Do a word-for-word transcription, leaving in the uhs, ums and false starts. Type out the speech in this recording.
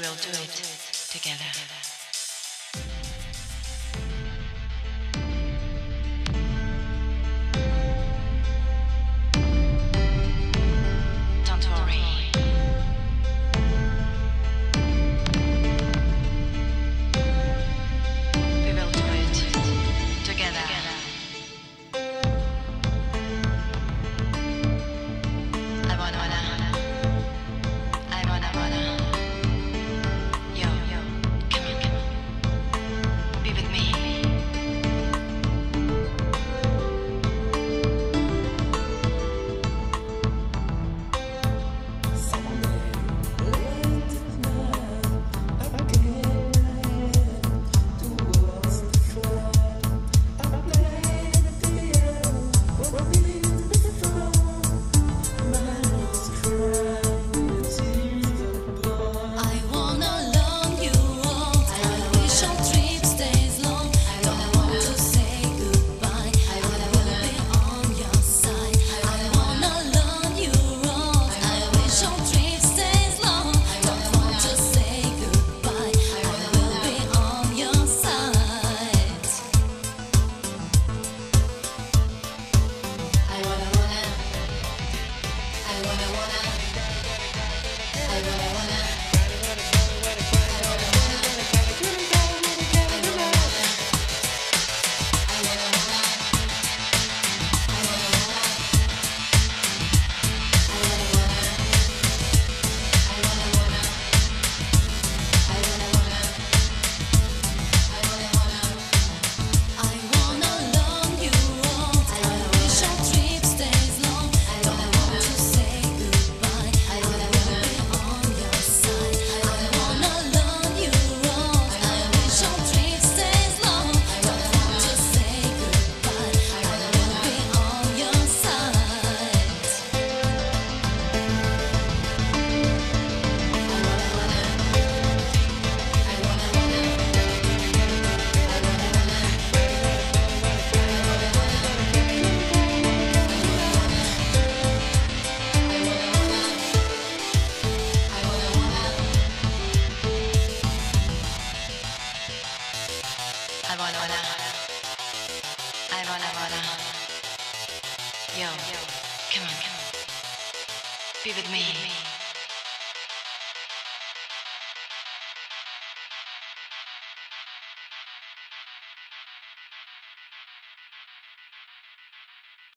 will do it together. Don't worry. We will do it together. I wanna, wanna, I wanna, wanna. Yo, yo, come on, come on. Be with me. I wanna love you all. I wish our trip stays long. Don't want to say goodbye. I will be on your side. I wanna love you all. I wish our trip stays long. Don't want to say goodbye. I will be on your side. I wanna wanna. I wanna wanna. I wanna wanna. I wanna love you all. I wish our trip stays long. Don't want to say goodbye. I will be on your side. I wanna love you all. I wish our trip stays long. Don't want to say goodbye. I will be on your side. I wanna, wanna, I wanna, wanna. Yo, come on, come on. Be with me.